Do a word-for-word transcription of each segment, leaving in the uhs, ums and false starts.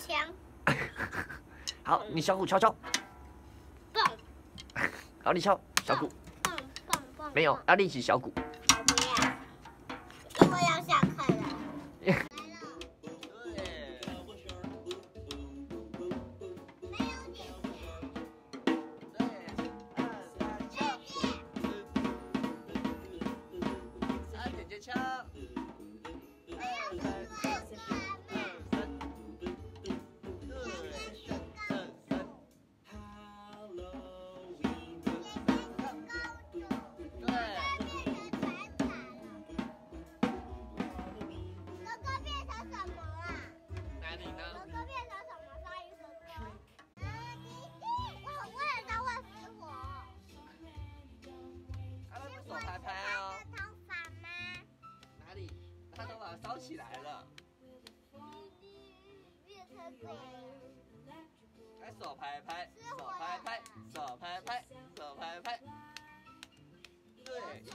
枪。 好，你小鼓敲敲。 蹦。 好，你敲小鼓。 蹦蹦蹦。 没有，要练习小鼓。 我不要，因为要下课了。来了。没有点钱。 啊，姐姐敲。烧起来了，来手拍拍，手拍拍，手拍拍，手拍拍，对，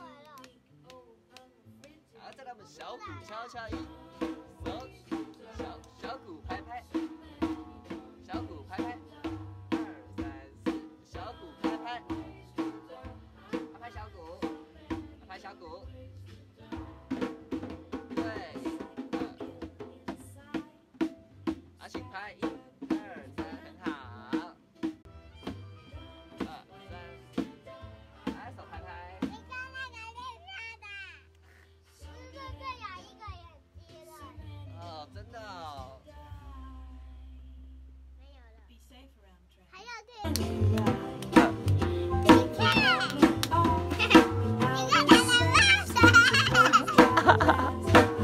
然后再来我们小鼓敲敲音，手小小鼓拍拍，小鼓拍拍，二三四，小鼓拍拍，拍小鼓，拍小鼓。拍一、二、三，很好。二三四，来手拍拍。你看那个练他的，十个队有一个眼睛了。哦，真的哦。没有了。还要练。你看，你看他的帽子。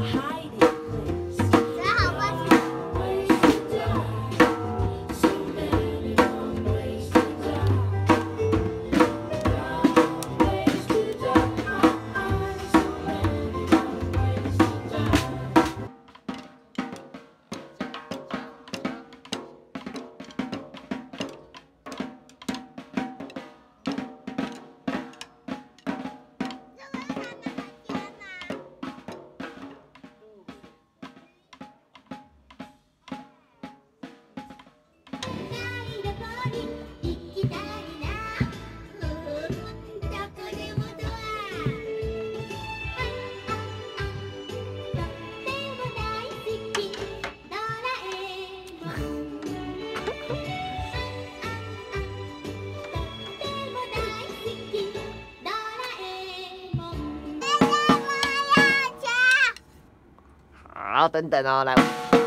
好，等等哦，来。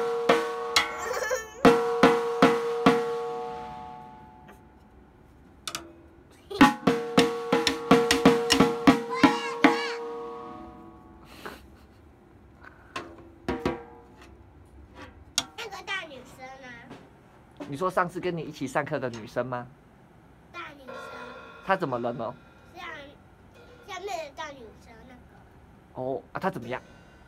那个大女生呢？ 你说上次跟你一起上课的女生吗？ 大女生。 她怎么了呢？ 像下面的大女生那个。 哦啊，她怎么样？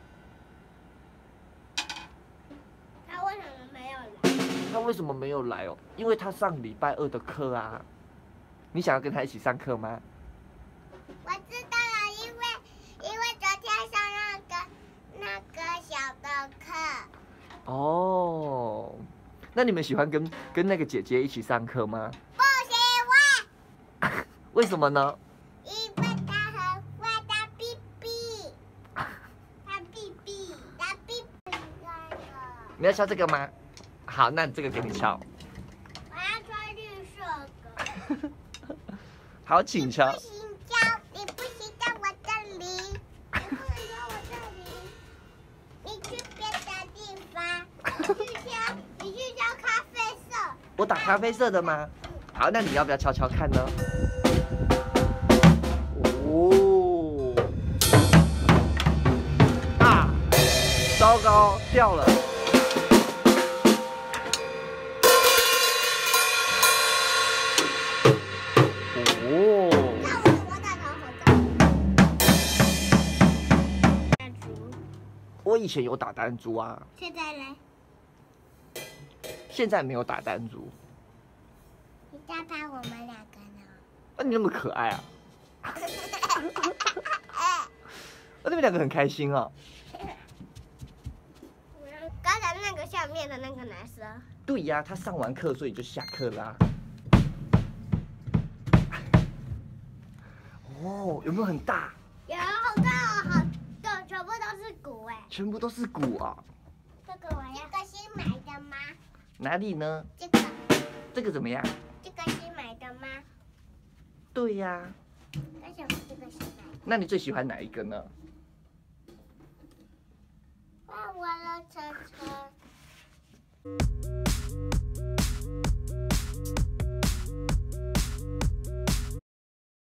她为什么没有来？ 她为什么没有来哦？因为她上礼拜二的课啊。你想要跟她一起上课吗？ 我知道了，因为因为昨天上那个那个小的课。 哦，那你们喜欢跟跟那个姐姐一起上课吗？ 不喜欢。 为什么呢？ 因为她很坏，她屁屁，她屁屁，她屁屁。 你要敲这个吗？好，那这个给你敲。 我要穿绿色的。 好，请敲。 你不行敲，你不行在我这里，你不能敲我这里，你去别的地方，你去敲，你去敲咖啡色。 我打咖啡色的吗？好，那你要不要敲敲看呢？哦，啊，糟糕，掉了。哦。我以前有打弹珠啊。 现在呢？ 现在没有打弹珠。 你在拍我们两个呢？ 啊，你那么可爱啊！啊，你们两个很开心啊。 刚才那个下面的那个男生。 对呀、他上完课所以就下课啦。哦，有没有很大？ 有好大哦，好的，全部都是骨哎。 全部都是骨啊！ 这个我要。这个新买的吗？ 哪里呢？ 这个。 这个怎么样？ 这个新买的吗？ 对呀、 为什么这个新买的？ 那你最喜欢哪一个呢？ 哇，我的车车。